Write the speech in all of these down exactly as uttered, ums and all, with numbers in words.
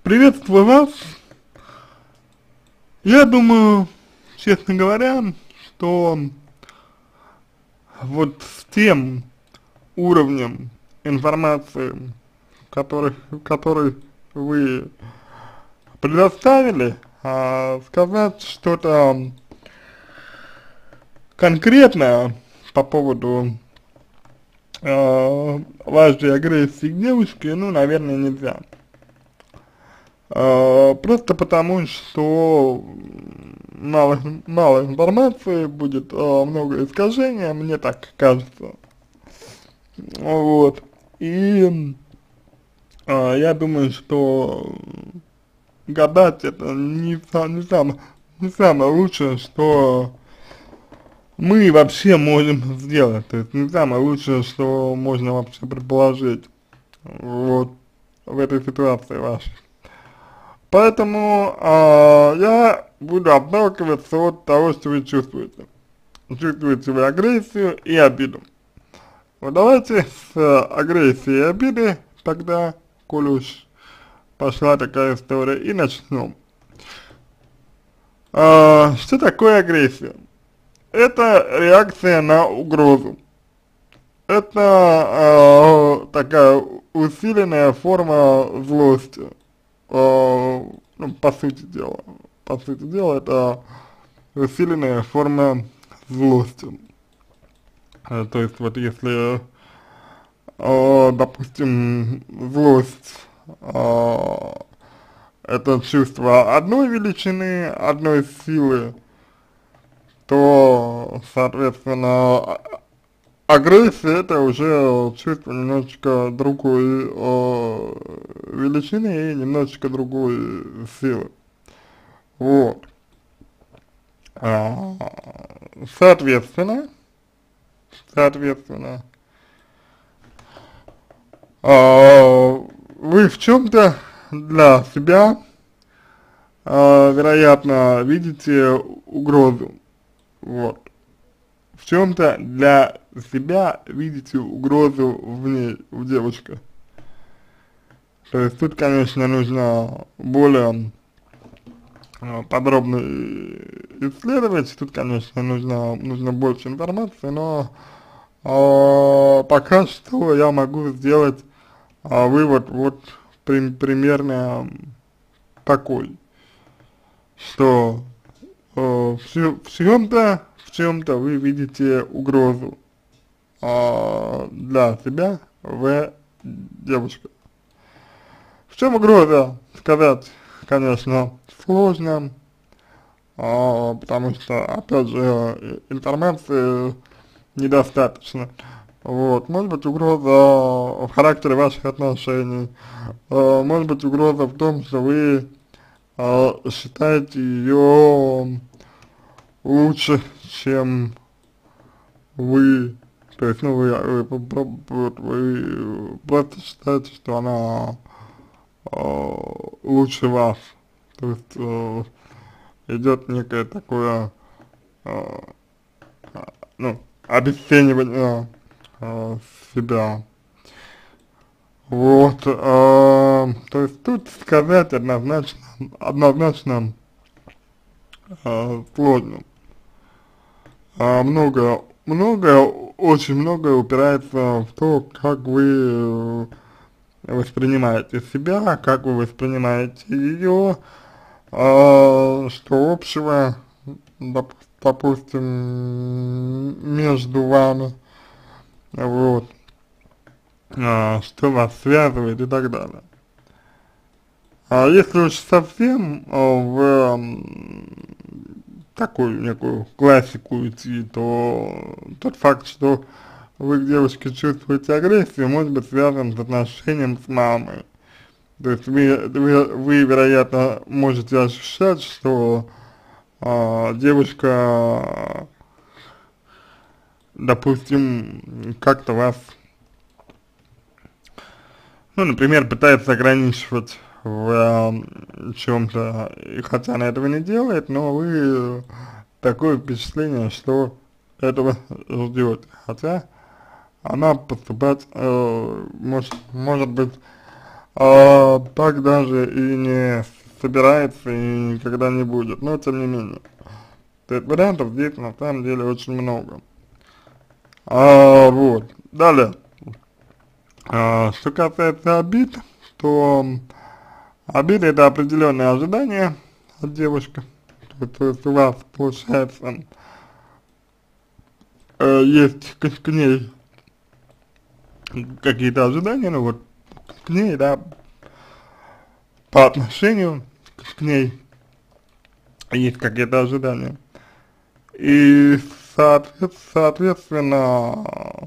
Приветствую вас. Я думаю, честно говоря, что вот с тем уровнем информации, который, который вы предоставили, а, сказать что-то конкретное по поводу э, вашей агрессии к девушке, ну, наверное, нельзя. Э, просто потому, что мало, мало информации, будет э, много искажения, мне так кажется. Вот. И э, я думаю, что гадать это не, са- не, самое, не самое лучшее, что мы вообще можем сделать. То есть не самое лучшее, что можно вообще предположить вот в этой ситуации вашей. Поэтому а, я буду отталкиваться от того, что вы чувствуете. Чувствуете вы агрессию и обиду. Вот давайте с э, агрессией и обиды тогда, коль уж пошла такая история, и начнем. А, что такое агрессия? Это реакция на угрозу. Это э, такая усиленная форма злости. Э, ну, по сути дела. По сути дела, это усиленная форма злости. Э, то есть вот если, э, допустим, злость э, это чувство одной величины, одной силы, то, соответственно, агрессия это уже чувство немножечко другой э, величины и немножечко другой силы. Вот. А, соответственно, соответственно, а, вы в чем-то для себя, а, вероятно, видите угрозу. Вот. В чем-то для себя видите угрозу в ней, в девушке. То есть тут, конечно, нужно более э, подробно исследовать, тут, конечно, нужно, нужно больше информации, но э, пока что я могу сделать э, вывод вот при, примерно такой, что э, в, в чем-то, в чем-то вы видите угрозу э, для себя в девушке. В чем угроза, сказать, конечно, сложно, а, потому что, опять же, информации недостаточно. Вот, может быть угроза в характере ваших отношений, а, может быть угроза в том, что вы а, считаете ее лучше, чем вы, то есть, ну, вы, вы, вы, вы просто считаете, что она э, лучше вас. То есть э, идет некое такое, э, ну, обесценивание э, себя. Вот, э, то есть тут сказать однозначно, однозначно э, сложно. А много, многое, очень многое упирается в то, как вы воспринимаете себя, как вы воспринимаете ее, а, что общего, доп, допустим, между вами, вот, а, что вас связывает и так далее. А если уж совсем а, в м, такую некую классику идти, то тот факт, что вы к девушке чувствуете агрессию, может быть связан с отношением с мамой. То есть вы, вы, вы вероятно, можете ощущать, что а, девушка, допустим, как-то вас, ну, например, пытается ограничивать в э, чем-то, и хотя она этого не делает, но вы такое впечатление, что этого ждете, хотя она поступать э, может, может быть а, так даже и не собирается и никогда не будет, но тем не менее. То есть вариантов здесь на самом деле очень много. А, вот. Далее. А, что касается обид, то обиды это определенные ожидания от девушки. То, то есть у вас получается э, есть к, к ней какие-то ожидания, ну вот к ней, да, по отношению к, к ней есть какие-то ожидания. И соответ, соответственно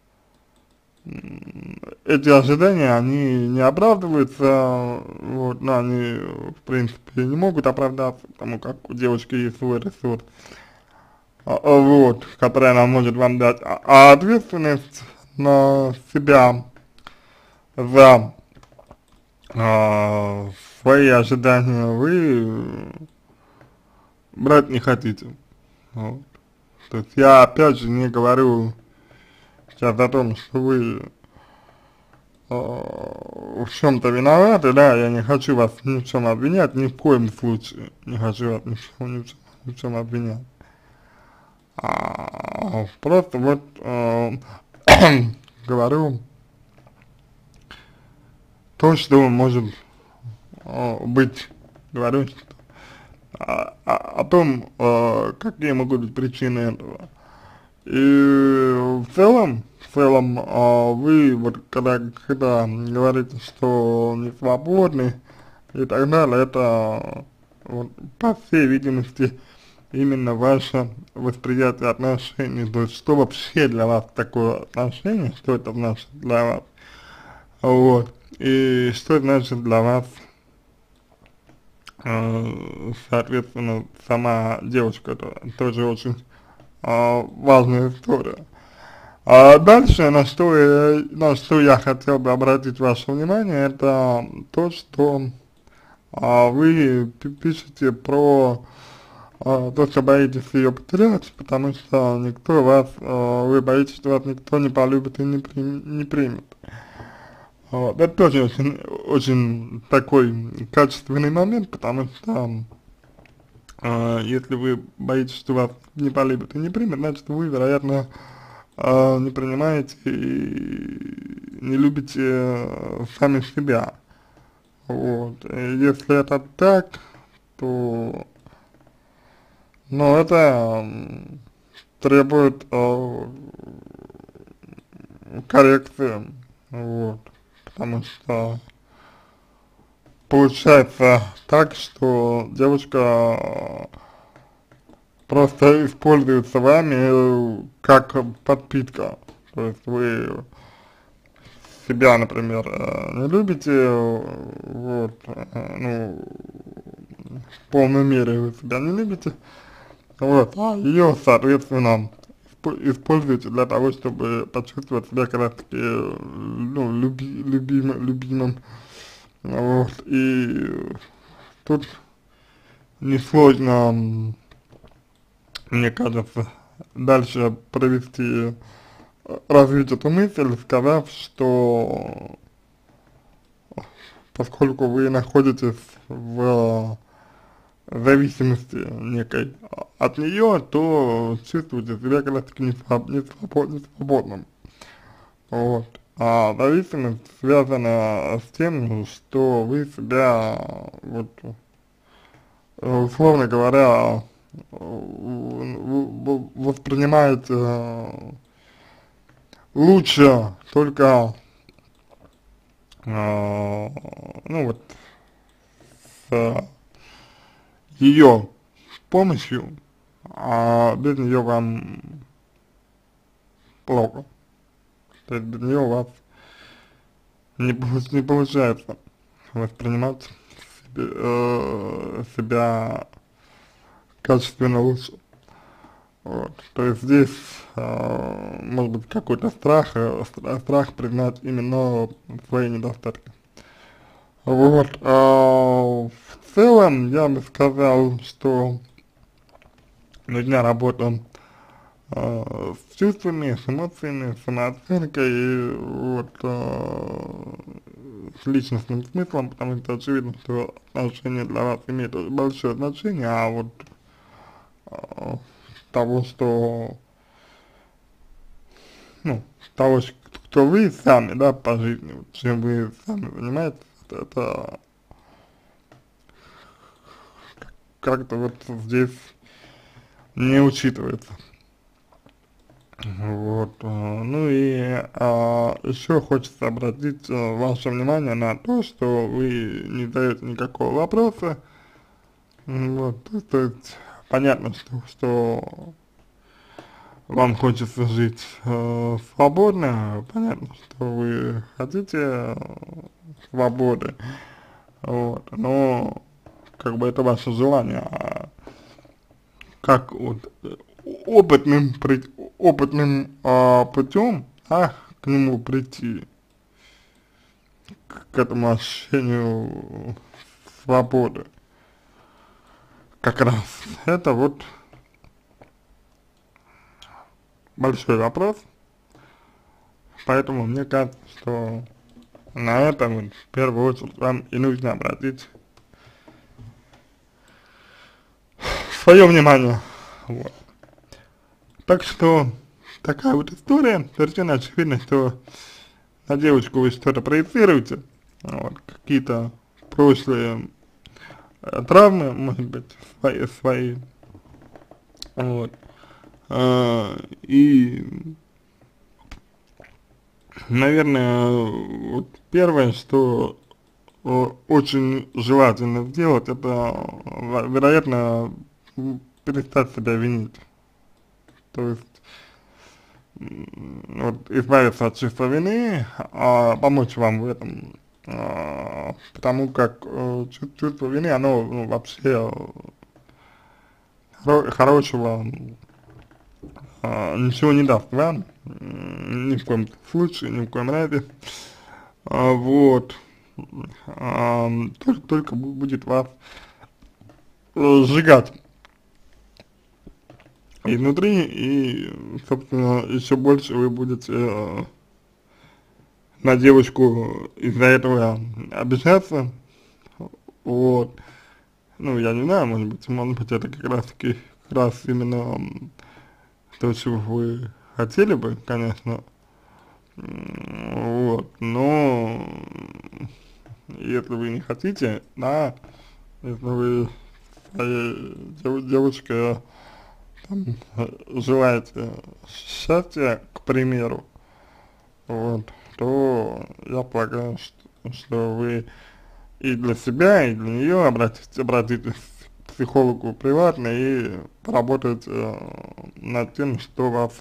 эти ожидания, они не оправдываются, вот, но они, в принципе, не могут оправдаться, потому как у девушки есть свой ресурс, а, а, вот, который она может вам дать, а, а ответственность на себя за а, свои ожидания вы брать не хотите, вот. То есть я опять же не говорю сейчас о том, что вы э, в чем-то виноваты, да, я не хочу вас ни в чем обвинять, ни в коем случае не хочу вас ни в чем, ни в чем, ни в чем обвинять. А, просто вот э, говорю то, что может э, быть, говорю что, о, о, о том, э, какие могут быть причины этого. И в целом, в целом, а, вы вот когда, когда говорите, что не свободны и так далее, это вот, по всей видимости именно ваше восприятие отношений, то есть что вообще для вас такое отношение, что это значит для вас, вот, и что значит для вас, э, соответственно, сама девушка, это тоже очень э, важная история. А дальше, на что, я, на что я хотел бы обратить ваше внимание, это то, что а, вы пишете про а, то, что боитесь ее потерять, потому что никто вас, а, вы боитесь, что вас никто не полюбит и не, при, не примет. Вот. Это тоже очень, очень такой качественный момент, потому что а, если вы боитесь, что вас не полюбят и не примет, значит вы, вероятно, а, не принимаете и не любите э, сами себя. Вот. И если это так, то, ну, это м, требует э, коррекции, вот, потому что получается так, что девушка просто используется вами как подпитка, то есть вы себя, например, э, не любите, э, вот, э, ну, в полной мере вы себя не любите, вот, а ее, соответственно, используете для того, чтобы почувствовать себя как раз таки, ну, люби, любимым, любимым, вот, и тут несложно, мне кажется, дальше провести, развить эту мысль, сказав, что поскольку вы находитесь в зависимости некой от нее, то чувствуете себя как раз таки не, своб, не, свобод, не свободным. Вот. А зависимость связана с тем, что вы себя, вот, условно говоря, воспринимаете лучше только, э, ну вот, с ее помощью, а без нее вам плохо. То есть без нее у вас не, не получается воспринимать себе, э, себя качественно лучше. Вот. То есть здесь э, может быть какой-то страх, э, страх признать именно свои недостатки. Вот. А в целом я бы сказал, что нужна работа э, с чувствами, с эмоциями, с самооценкой, и вот, э, с личностным смыслом, потому что очевидно, что отношения для вас имеют большое значение, а вот э, того, что, ну, того, кто вы сами, да, по жизни, вот, чем вы сами занимаетесь, это как-то вот здесь не учитывается. Вот, э, ну и а, еще хочется обратить э, ваше внимание на то, что вы не задаете никакого вопроса. М, Вот, то, то есть понятно, что, что вам хочется жить э, свободно, понятно, что вы хотите э, свободы, вот, но как бы это ваше желание, а как вот э, опытным, при- опытным а, путем, а, к нему прийти, к, к этому ощущению свободы, как раз, это вот большой вопрос, поэтому мне кажется, что на это вот в первую очередь вам и нужно обратить свое внимание, вот. Так что такая вот история, совершенно очевидно, что на девочку вы что-то проецируете, вот, какие-то прошлые э, травмы, может быть, свои, свои, вот, а, и, наверное, вот первое, что о, очень желательно сделать, это, во- вероятно, м, перестать себя винить, то есть вот, избавиться от чувства вины, а помочь вам в этом, а, потому как э, чу- чувство вины, оно ну, вообще хоро- хорошего а, ничего не даст вам, м, ни в коем случае, ни в коем разе, а, вот, а, только, только бу- будет вас э, сжигать изнутри, и, собственно, еще больше вы будете э, на девочку из-за этого обижаться, вот, ну, я не знаю, может быть, может быть, это как раз таки, как раз именно м, то, чего вы хотели бы, конечно, м, вот, но если вы не хотите, да, если вы своей дев- девочке там, э, желаете счастья, к примеру, вот, то я полагаю, что, что вы и для себя, и для нее обратитесь, обратитесь к психологу приватно и поработать э, над тем, что вас,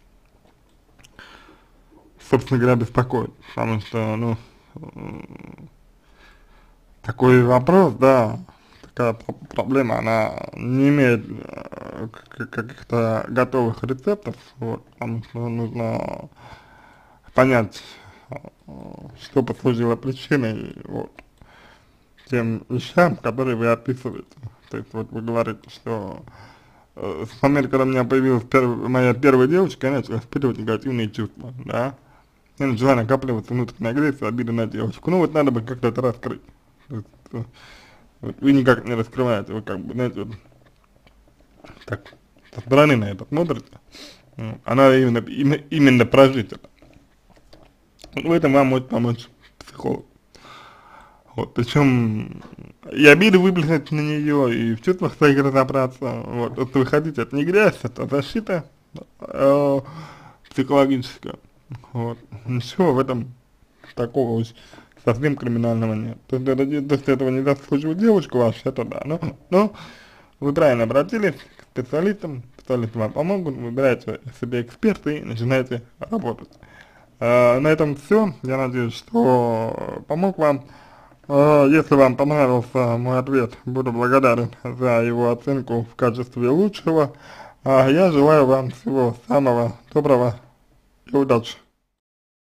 собственно говоря, беспокоит. Потому что, ну, м, такой вопрос, да, такая про- проблема, она не имеет э, к- каких-то готовых рецептов, вот, потому что нужно понять, э, что послужило причиной, вот, тем вещам, которые вы описываете. То есть вот вы говорите, что э, с момента, когда у меня появилась перв, моя первая девочка, я начал испытывать негативные чувства, да. Я начала накапливаться внутренняя агрессия, обида на девочку. Ну вот надо бы как-то это раскрыть. То есть, э, вот вы никак не раскрываете, вы как бы, знаете, вот, так, со стороны на это смотрите. М, А надо именно, именно, именно прожить это. В этом вам может помочь психолог. Вот, причем и обиды выплеснуть на нее, и в чувствах своих разобраться, вот, если вы хотите, это не грязь, это защита э, психологическая, вот, ничего в этом такого уж совсем криминального нет, то есть, это, не- если этого не заслуживает девушка ваша, это да, но, но вы правильно обратились к специалистам, специалисты вам помогут, выбираете себе эксперта и начинаете работать. Э, на этом все, я надеюсь, что помог вам. Э, Если вам понравился мой ответ, буду благодарен за его оценку в качестве лучшего. А я желаю вам всего самого доброго и удачи.